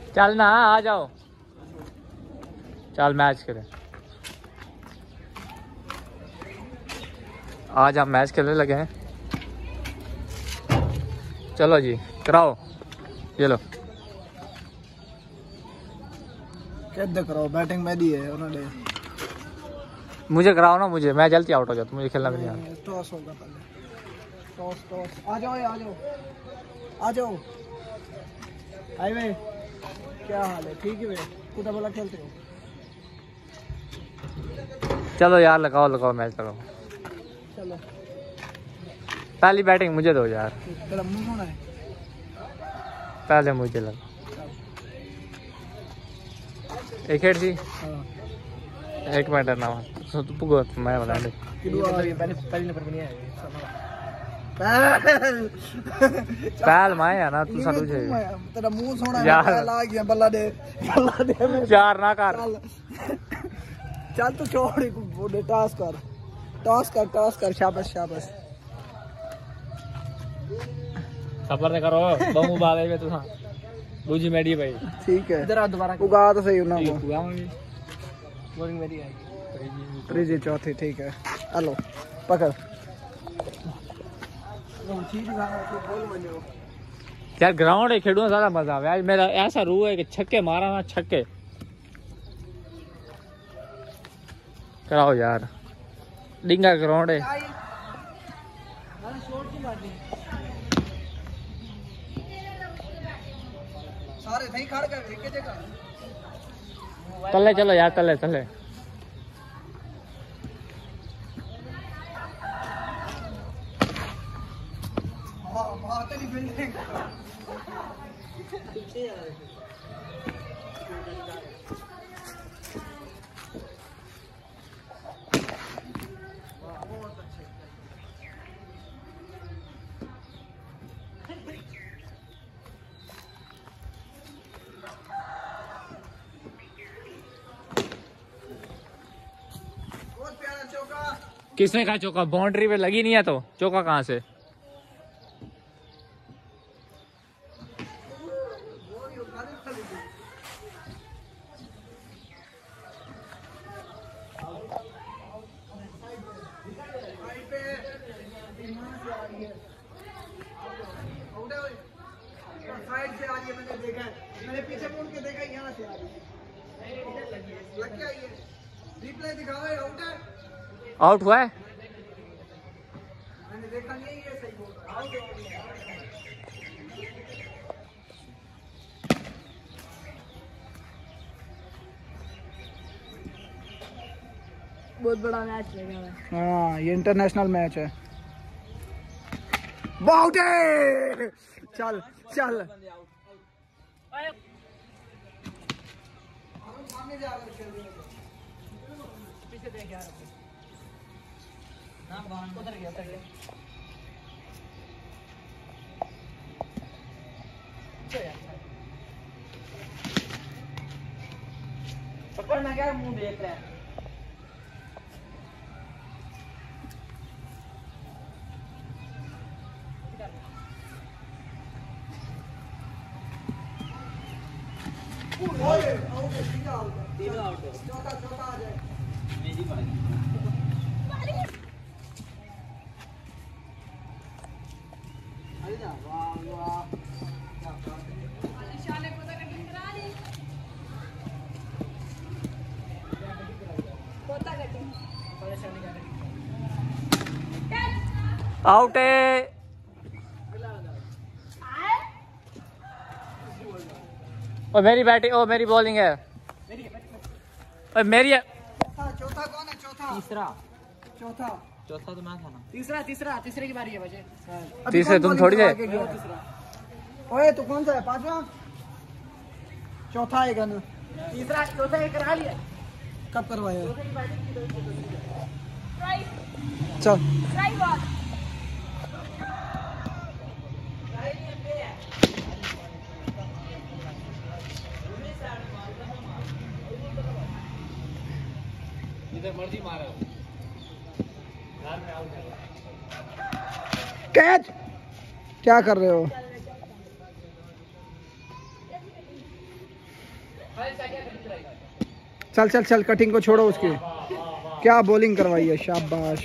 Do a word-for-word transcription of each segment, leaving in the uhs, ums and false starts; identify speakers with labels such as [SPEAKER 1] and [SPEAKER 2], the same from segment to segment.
[SPEAKER 1] चल ना आ जाओ, चल मैच करें। आज हम मैच खेलने लगे हैं। चलो जी कराओ, ये लो
[SPEAKER 2] कैसे कराओ, बैटिंग में दी है उन्होंने।
[SPEAKER 1] मुझे कराओ ना, मुझे मैं जल्दी आउट हो जाता, मुझे खेलना भी नहीं आता।
[SPEAKER 2] टॉस होगा पहले, टॉस टॉस। आ जाओ आ जाओ आ जाओ। हाय वे क्या हाल है? ठीक है वे, कुत्ता बोला खेलते हो?
[SPEAKER 1] चलो यार लगाओ लगाओ मैच लगाओ।
[SPEAKER 2] चलो
[SPEAKER 1] पहली बैटिंग मुझे दो यार।
[SPEAKER 2] तेरा मुंह होना है,
[SPEAKER 1] पहले मुझे लगा। एक हेड सी एक मिनट ना तो तू गो मैं बता दे
[SPEAKER 2] पहले पहले नंबर पे नहीं आया।
[SPEAKER 1] पहल मैं है ना तू साडू छे
[SPEAKER 2] तेरा मुंह सोना है
[SPEAKER 1] यार।
[SPEAKER 2] पहल आ गया, बल्ला दे बल्ला दे
[SPEAKER 1] चार ना कर।
[SPEAKER 2] चल चल तू छोड़ वो दे, टॉस कर टॉस कर टॉस कर। शाबाश शाबाश।
[SPEAKER 1] सबर से करो बमू बाले में तू हां दूजी मेडी भाई।
[SPEAKER 2] ठीक है
[SPEAKER 1] इधर आ दोबारा
[SPEAKER 2] उगा तो सही ना वो
[SPEAKER 1] बॉलिंग मेरी आएगी
[SPEAKER 2] त्रीजी चौथी। ठीक है हेलो पकड़।
[SPEAKER 1] यार ग्राउंड है खेलूं ज्यादा मजा आवे। आज मेरा ऐसा रूह है कि छक्के मारा ना छक्के। कराओ यार, डिंगा ग्राउंड है।
[SPEAKER 2] सारे नहीं खड़ गए एक जगह।
[SPEAKER 1] तले चलो यार, तले तले
[SPEAKER 2] हां हां तेरी बिल्डिंग
[SPEAKER 1] किसने कहा चौका? बाउंड्री पे लगी नहीं है तो चौका कहाँ से?
[SPEAKER 2] साइड से आ रही है, मैंने देखा है, मैंने पीछे मुड़ के देखा, यहाँ से आ रही है, लग क्या आई है? रिप्ले दिखाओ, आउट है,
[SPEAKER 1] आउट हुआ है।
[SPEAKER 2] मैंने देखा नहीं, ये सही बोल रहा, आउट है।
[SPEAKER 3] बहुत बड़ा मैच लगा है।
[SPEAKER 2] हाँ ये इंटरनेशनल मैच है। आउट है, चल चल पीछे देख यार, ना बाहर उधर गया उधर गया। पकड़ना क्या, मुंह देख रहा है। चौथा चौथा आ जाए मेरी बारी। वाह वाह,
[SPEAKER 1] आउट है। और मेरी बैटिंग, ओ मेरी बॉलिंग है, और मेरी है।
[SPEAKER 2] चौथा कौन है? चौथा
[SPEAKER 1] तीसरा
[SPEAKER 2] चौथा
[SPEAKER 1] चौथा तो मैं था ना।
[SPEAKER 3] तीसरा तीसरा तीसरे की बारी है बचे।
[SPEAKER 1] तीसरे तुम थोड़ी थे।
[SPEAKER 2] ओए तू कौन सा है? पांचवा चौथा है गन।
[SPEAKER 3] तीसरा चौथा एक करा लिया।
[SPEAKER 2] कब करवाया? चल
[SPEAKER 1] इधर मर्जी मारो।
[SPEAKER 2] कैच, क्या कर रहे हो? चल चल चल, कटिंग को छोड़ो उसके। क्या बॉलिंग करवाई है, शाबाश।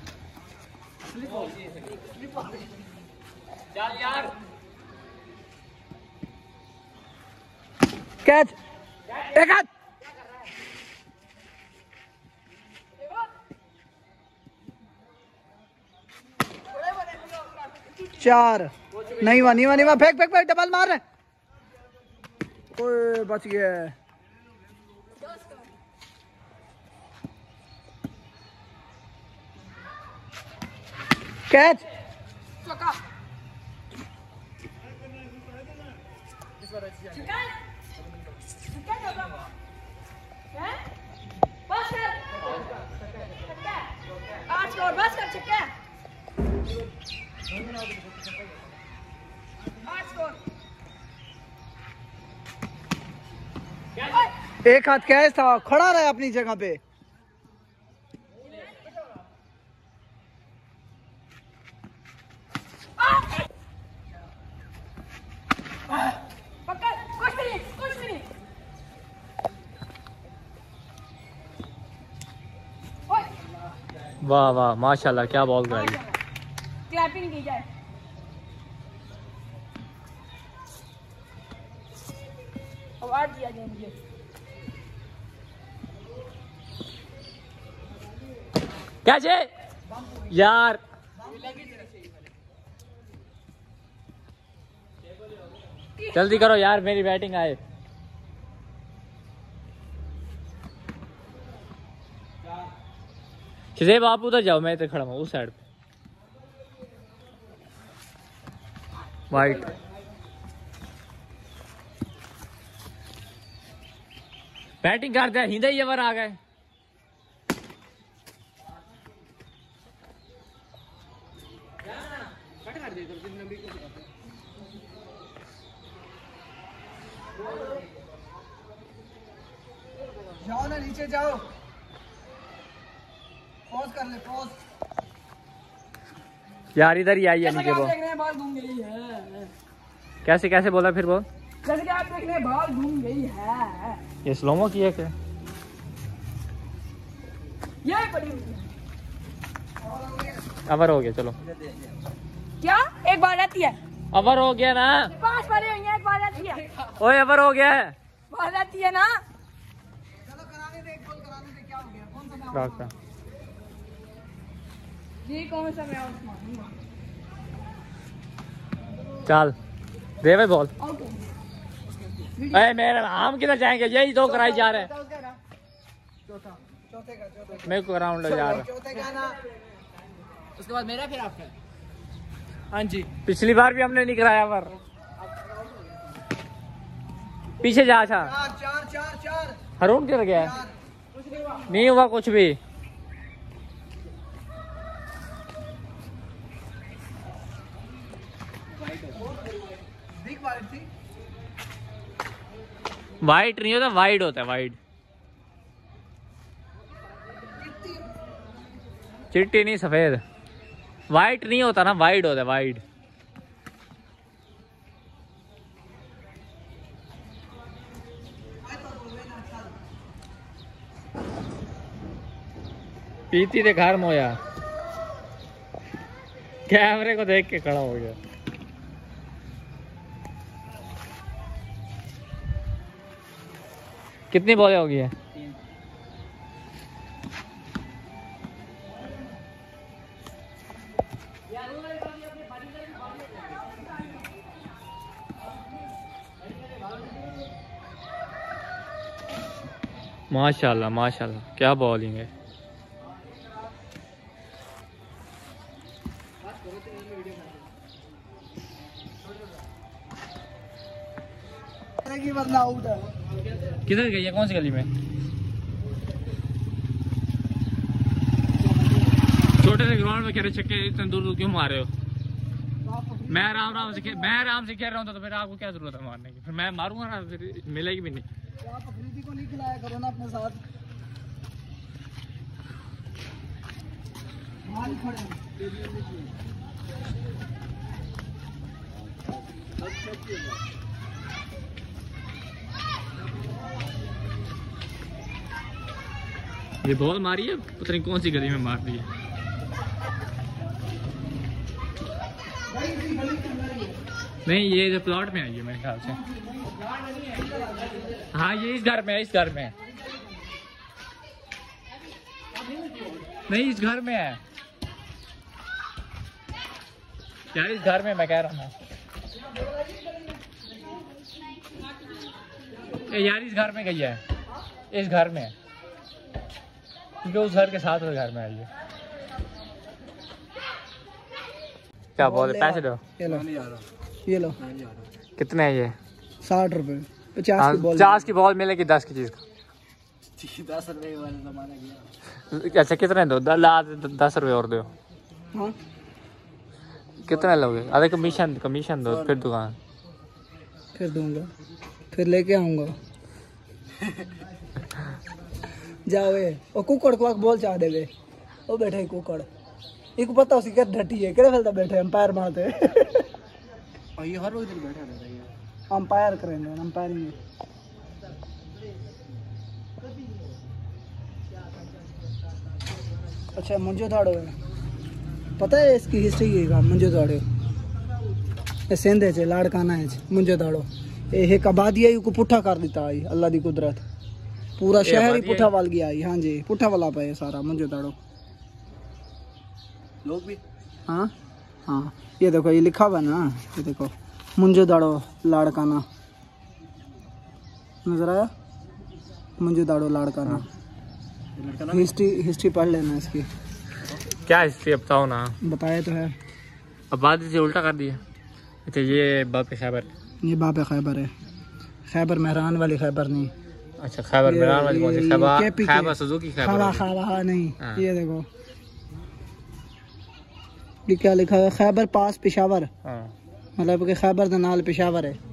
[SPEAKER 1] चल यार,
[SPEAKER 2] कैच, एक हाथ। चार। नहीं हुआ, नहीं हुआ, नहीं हुआ। फेंक फेंक फेंक, डबल मार रहे। ओए बच गया। कैच। एक हाथ कैच था, खड़ा रहा अपनी जगह पे।
[SPEAKER 1] वाह वाह, माशाल्लाह, क्या बॉल कराई।
[SPEAKER 3] क्लैपिंग की जाए। अवार्ड दिया जाए मुझे।
[SPEAKER 1] कैसे यार, जल्दी करो यार, मेरी बैटिंग आए। शिजेब आप उधर जाओ, मैं इधर खड़ा हूँ उस साइड पे। वाइट। बैटिंग करते हैं, हिंदे ही ओवर आ गए।
[SPEAKER 2] जाओ ना, नीचे जाओ। पॉज कर ले, पॉज।
[SPEAKER 1] यार इधर ही आई है नीचे बॉल।
[SPEAKER 3] बॉल घूम गई है।
[SPEAKER 1] कैसे कैसे बोला फिर बॉल?
[SPEAKER 3] जैसे कि आप देख रहे हैं बॉल घूम गई है।
[SPEAKER 1] ये स्लोमो की है क्या?
[SPEAKER 3] ये बड़ी
[SPEAKER 1] ओवर हो गया, चलो।
[SPEAKER 3] क्या एक बार आती है?
[SPEAKER 1] ओवर हो गया ना।
[SPEAKER 3] पांच बार हुई है, एक बार आती है।
[SPEAKER 1] ओए ओवर हो गया है।
[SPEAKER 3] बाल आती है ना।
[SPEAKER 2] चलो कराने दे, एक बॉल कराने दे। क्या हो गया? कौन सा नाम?
[SPEAKER 1] रखता।
[SPEAKER 3] ये कौन सा मैं आउट मारूंगा?
[SPEAKER 1] चल दे भाई बॉल।
[SPEAKER 3] आउट हो
[SPEAKER 1] अरे मेरे हम किधर जाएंगे, यही दो कराई जा रहे हैं।
[SPEAKER 2] चौथा, चौथे का, चौथे का।
[SPEAKER 1] मेरे को राउंड जा रहा है।
[SPEAKER 2] चौथे का ना।
[SPEAKER 3] उसके बाद मेरा, फिर आपका। हाँ जी,
[SPEAKER 1] पिछली बार भी हमने नहीं कराया पर। पीछे जा। अच्छा
[SPEAKER 2] चार चार चार चार
[SPEAKER 1] हरून किधर गया है?
[SPEAKER 2] चार।
[SPEAKER 1] नहीं हुआ कुछ भी।
[SPEAKER 2] बिग वाइड थी।
[SPEAKER 1] वाइट नहीं होता, वाइड होता है, वाइड। चिट्टी नहीं, सफेद। वाइट नहीं होता ना, वाइड होता है, वाइड। पीती थे घर मोया, कैमरे को देख के खड़ा हो गया। कितनी बॉलें होगी है? माशाल्लाह माशाल्लाह, क्या बॉलिंग है। किधर गई है, कौन सी गली में? छोटे से ग्राउंड में कह रहे छक्के इतने दूर दूर क्यों मारे हो? मैं आराम आराम से मैं आराम से खेल रहा हूँ, तो फिर आपको क्या जरूरत है मारने की? फिर मैं मारूंगा ना, फिर मिलेगी भी नहीं।
[SPEAKER 2] आप अफरीदी को नहीं खिलाया करो ना अपने साथ। माल खड़े
[SPEAKER 1] ये बॉल मारी है, पता नहीं कौन सी गली में मार दी है। नहीं ये जो प्लॉट में आई है मेरे ख्याल से। हाँ ये इस घर में है, इस घर में है। नहीं इस घर में है यार, इस घर में मैं कह रहा हूँ यार, इस घर में गई है, इस घर में, क्योंकि उस घर के साथ उस घर में आई है। क्या बोले? पैसे दो।
[SPEAKER 2] ये लो, ये लो।
[SPEAKER 1] कितने है ये?
[SPEAKER 2] साठ रुपए। पचास की बॉल।
[SPEAKER 1] पचास की बॉल मिलेगी दस की चीज का।
[SPEAKER 3] दस रुपए वाला जमाना गया।
[SPEAKER 1] अच्छा कितने दो? दस रुपए और दो।
[SPEAKER 2] हाँ
[SPEAKER 1] कितने लोगे? अरे कमीशन कमीशन दो फिर दुकान।
[SPEAKER 2] फिर दूंगा, फिर लेके आऊंगा। जाओ ये ओ कुकड़ को बोल चाह देवे। ओ बैठे कुकड़, इनको पता उसी के ढटी है, केड़े फलता बैठे अंपायर मारते।
[SPEAKER 3] और ये हर वक्त बैठा रहता है,
[SPEAKER 2] अंपायर करेंगे, अंपायरिंग। अच्छा मंजू धाड़ो है, पता है इसकी हिस्ट्री की का? मंजू धाड़ो ये सेंधे चे लाड़काना है मंजू धाड़ो। ये एक आबादी को पुठा कर दिता आई, अल्लाह दी कुदरत। पूरा शहर ही पुठा वाल गया आई। हाँ जी पुठा वाला पे है सारा मंजू धाड़ो।
[SPEAKER 3] लोग भी
[SPEAKER 2] हाँ हाँ ये देखो, ये लिखा हुआ ना, ये देखो मंजू धाड़ो लाड़काना, नजर आया? मंजू धाड़ो लाड़काना। हिस्ट्री हिस्ट्री पढ़ लेना इसकी।
[SPEAKER 1] क्या हिस्ट्री बताओ ना।
[SPEAKER 2] बताया तो है।
[SPEAKER 1] आबादी से उल्टा कर दिया। अच्छा ये बाप खैबर,
[SPEAKER 2] ये बाप खैबर है, खैबर मेहरान वाली खैबर नहीं।
[SPEAKER 1] अच्छा खैबर मेहरान वाली कौन सी? Khyber
[SPEAKER 2] KP
[SPEAKER 1] Khyber Suzuki Khyber.
[SPEAKER 2] खावा खावा हाँ नहीं।
[SPEAKER 1] हाँ।
[SPEAKER 2] ये देखो ये क्या लिखा है? खैबर पास पेशावर।
[SPEAKER 1] हाँ।
[SPEAKER 2] मतलब कि खैबर दा नाल पेशावर है।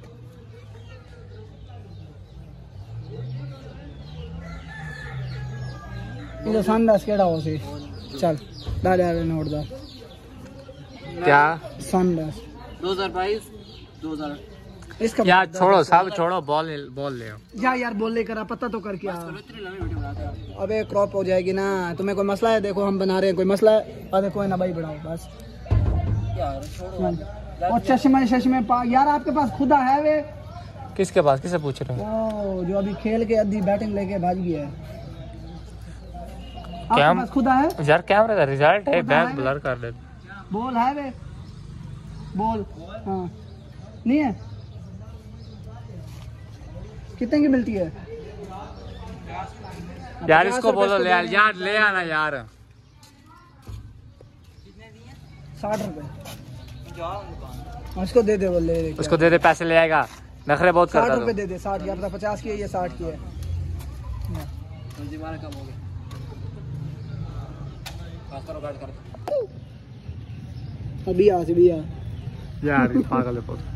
[SPEAKER 2] ये सनदास केड़ा हो सी? चल डाले डाले नोट दा।
[SPEAKER 1] क्या
[SPEAKER 2] सनदास
[SPEAKER 3] दो हजार बाईस दो हजार।
[SPEAKER 2] इसका
[SPEAKER 1] यार छोड़ो सब छोड़ो, बॉल बॉल ले आओ।
[SPEAKER 2] जा यार बोल ले करा, पता तो कर क्या।
[SPEAKER 3] इतनी लंबी वीडियो बनाते हैं।
[SPEAKER 2] अबे क्रॉप हो जाएगी ना। तुम्हें कोई मसला है? देखो हम बना रहे हैं, कोई मसला है? अरे कोई ना भाई बढ़ाओ बस
[SPEAKER 3] यार छोड़ो।
[SPEAKER 2] और चश्मे चश्मे पा यार आपके पास खुदा है वे?
[SPEAKER 1] किसके पास? किसे पूछ रहे हो?
[SPEAKER 2] ओ जो अभी खेल के अद्धी बैटिंग लेके भाग गया है।
[SPEAKER 1] क्या
[SPEAKER 2] आपके पास खुदा है?
[SPEAKER 1] यार कैमरे का रिजल्ट है,
[SPEAKER 2] खुदा
[SPEAKER 1] बैक
[SPEAKER 2] है?
[SPEAKER 1] ब्लर कर दे।
[SPEAKER 2] बोल है वे? बोल हाँ नहीं है? कितने की मिलती है
[SPEAKER 1] यार इसको बोलो ले यार, यार ले आना यार।
[SPEAKER 2] साठ रुपए उसको दे दे, बोल ले ले
[SPEAKER 1] उसको दे दे, पैसे ले आएगा। नखरे बहुत
[SPEAKER 2] साठ
[SPEAKER 1] करता
[SPEAKER 2] रुपए
[SPEAKER 1] है।
[SPEAKER 2] दे दे। साठ या पचास की है, ये साठ की है।
[SPEAKER 3] कम हो गया। करो गार्ड कर।
[SPEAKER 2] अभी आ अभी आ
[SPEAKER 1] यार पागल है बहुत।